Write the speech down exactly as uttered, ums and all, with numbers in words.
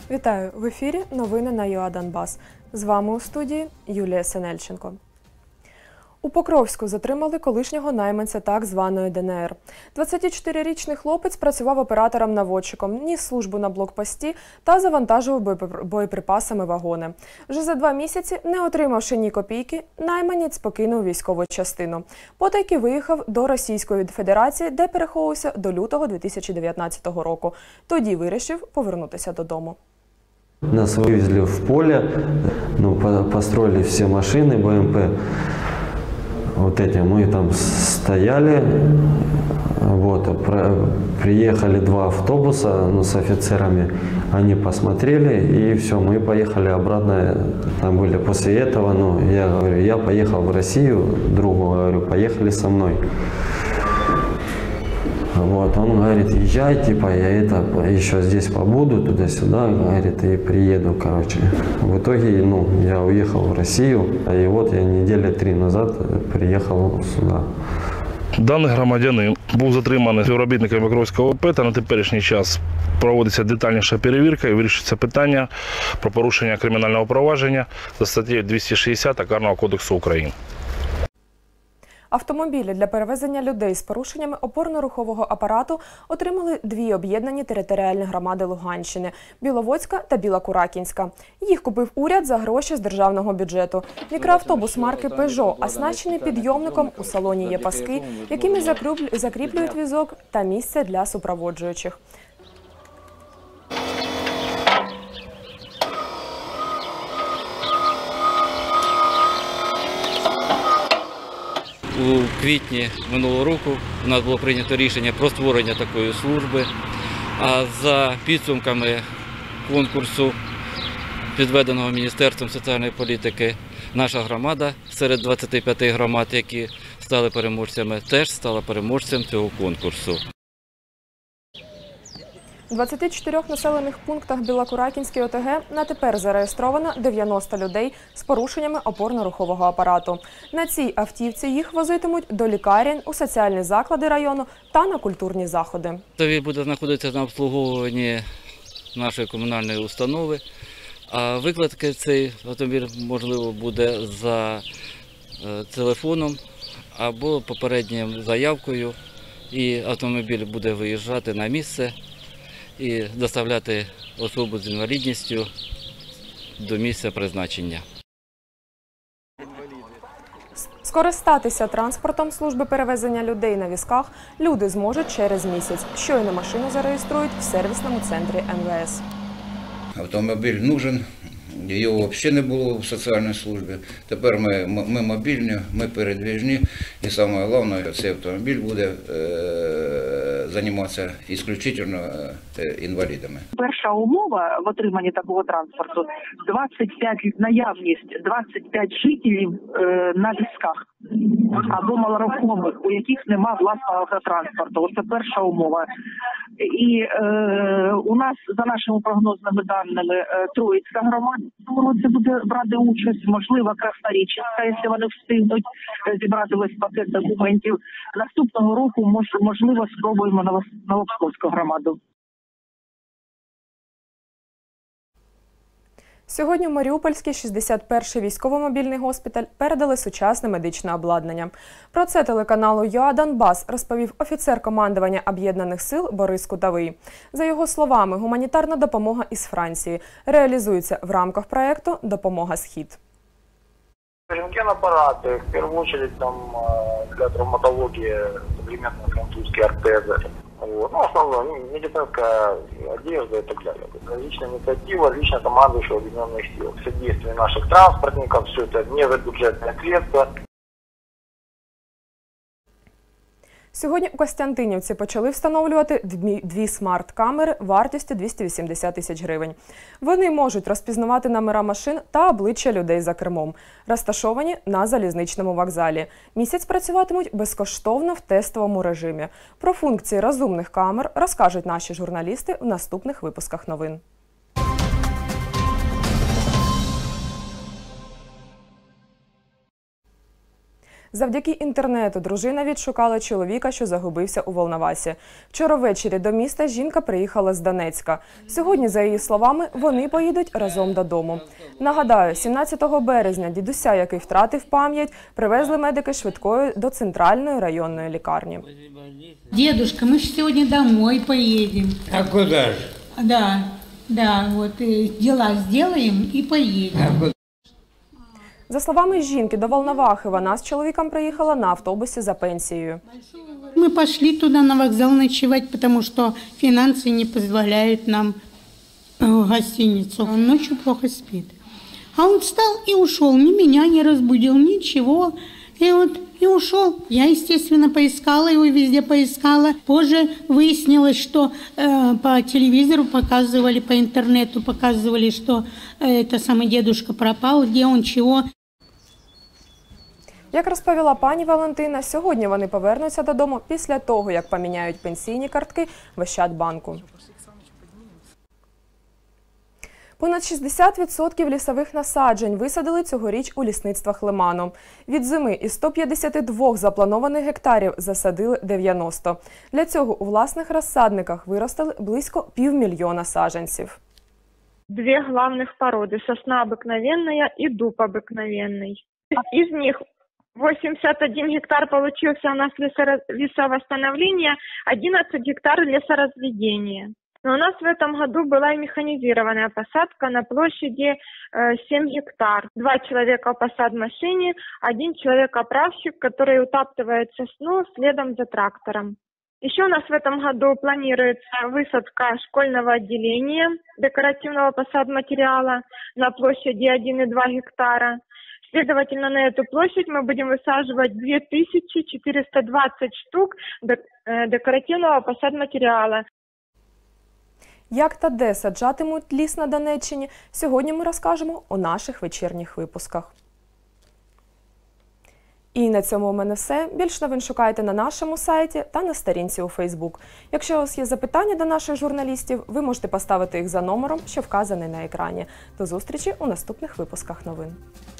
Вітаю! В ефірі новини на ЮА Донбас. З вами у студії Юлія Синельченко. У Покровську затримали колишнього найманця так званої ДНР. двадцятичотирирічний хлопець працював оператором-наводчиком, ніс службу на блокпості та завантажував боєприпасами вагони. Вже за два місяці, не отримавши ні копійки, найманець покинув військову частину. Потайки виїхав до Російської Федерації, де переховувався до лютого дві тисячі дев'ятнадцятого року. Тоді вирішив повернутися додому. Нас вывезли в поле, ну, построили все машины БМП. Вот эти мы там стояли, вот, приехали два автобуса, ну, с офицерами, они посмотрели, и все, мы поехали обратно, там были после этого, ну, я говорю, я поехал в Россию, другу говорю, поехали со мной. Вот, он говорит, езжай, типа, я это, еще здесь побуду, туда-сюда, говорит, и приеду, короче. В итоге, ну, я уехал в Россию, и вот я недели три назад приехал сюда. Даний громадянин був затриманий співробітниками Покровського ОП, та на теперішній час проводиться детальніша перевірка і вирішується питання про порушення кримінального провадження за статтею двісті шістдесят Карного кодексу України. Автомобілі для перевезення людей з порушеннями опорно-рухового апарату отримали дві об'єднані територіальні громади Луганщини – Біловодська та Білокуракінська. Їх купив уряд за гроші з державного бюджету. Мікроавтобус марки «Пежо» оснащений підйомником, у салоні є паски, якими закріплюють візок та місце для супроводжуючих. У квітні минулого року у нас було прийнято рішення про створення такої служби, а за підсумками конкурсу, підведеного Міністерством соціальної політики, наша громада серед двадцяти п'яти громад, які стали переможцями, теж стала переможцем цього конкурсу. У двадцяти чотирьох населених пунктах Білокуракінської ОТГ на тепер зареєстровано дев'яносто людей з порушеннями опорно-рухового апарату. На цій автівці їх возитимуть до лікарень, у соціальні заклади району та на культурні заходи. Він буде знаходитися на обслуговуванні нашої комунальної установи, а викладки цей автомобіль, можливо, буде за телефоном або попередньою заявкою, і автомобіль буде виїжджати на місце і доставляти особу з інвалідністю до місця призначення. Скористатися транспортом служби перевезення людей на візках люди зможуть через місяць. Щойно машину зареєструють в сервісному центрі ем ве ес. Автомобіль нужен, його взагалі не було в соціальній службі. Тепер ми, ми мобільні, ми передвіжні, і саме головне, цей автомобіль буде е, займатися виключно інвалідами. Перша умова в отриманні такого транспорту – двадцять п'ять, наявність двадцять п'ять жителів е, на візках або малорухомих, у яких немає власного автотранспорту. Це перша умова. І е, у нас, за нашими прогнозними даними, е, Троїцька громада в цьому році буде брати участь, можливо, Краснорічська, якщо вони встигнуть зібрати весь пакет документів. Наступного року, мож, можливо, спробуємо Новопсковську громаду. Сьогодні в Маріупольський шістдесят перший військово-мобільний госпіталь передали сучасне медичне обладнання. Про це телеканалу ЮА Донбас розповів офіцер командування Об'єднаних сил Борис Кутовий. За його словами, гуманітарна допомога із Франції реалізується в рамках проєкту «Допомога Схід». Рентген-аппараты, в первую очередь там, для травматологии современные французские ортезы. Вот. Ну, основное, медицинская одежда и так далее. Личная инициатива, лично командующего Объединенных сил. Все действия наших транспортников, все это не за бюджетные средства. Сьогодні у Костянтинівці почали встановлювати дві смарт-камери вартістю двісті вісімдесят тисяч гривень. Вони можуть розпізнавати номера машин та обличчя людей за кермом. Розташовані на залізничному вокзалі. Місяць працюватимуть безкоштовно в тестовому режимі. Про функції розумних камер розкажуть наші журналісти в наступних випусках новин. Завдяки інтернету дружина відшукала чоловіка, що загубився у Волновасі. Вчора ввечері до міста жінка приїхала з Донецька. Сьогодні, за її словами, вони поїдуть разом додому. Нагадаю, сімнадцятого березня дідуся, який втратив пам'ять, привезли медики швидкою до центральної районної лікарні. Дедушка, мы же сегодня домой поедем. А куда же? Да, да, вот э, дела сделаем и поедем. А куда? За словами жінки, до Волновахи вона з чоловіком приїхала на автобусі за пенсією. Мы пошли туда на вокзал ночевать, потому что финансы не позволяют нам э, гостиницу. Он ночью плохо спит. А он встал и ушел, ни меня не разбудил, ничего. И вот и ушел. Я, естественно, поискала его, везде поискала. Позже выяснилось, что э, по телевизору показывали, по интернету показывали, что э, это самый дедушка пропал, где он, чего. Як розповіла пані Валентина, сьогодні вони повернуться додому після того, як поміняють пенсійні картки в Ощадбанку. Понад шістдесят відсотків лісових насаджень висадили цьогоріч у лісництвах Лиману. Від зими із ста п'ятдесяти двох запланованих гектарів засадили дев'яносто. Для цього у власних розсадниках виростили близько півмільйона саджанців. Две главных породы – сосна обыкновенная и дуб обыкновенный. Из них восемьдесят один гектар получился у нас лесовосстановления, одиннадцать гектар лесоразведения. Но у нас в этом году была и механизированная посадка на площади семь гектар. Два человека в посадмашине, один человек-оправщик, который утаптывает сосну следом за трактором. Еще у нас в этом году планируется высадка школьного отделения декоративного посадматериала на площади один и два гектара. Следовательно, на эту площадь мы будем высаживать две тысячи четыреста двадцать штук декоративного посадматериала. Як та де саджатимуть ліс на Донеччині, сьогодні ми розкажемо у наших вечірніх випусках. І на цьому у мене все. Більше новин шукайте на нашому сайті та на сторінці у Фейсбук. Якщо у вас є запитання до наших журналістів, ви можете поставити їх за номером, що вказаний на екрані. До зустрічі у наступних випусках новин.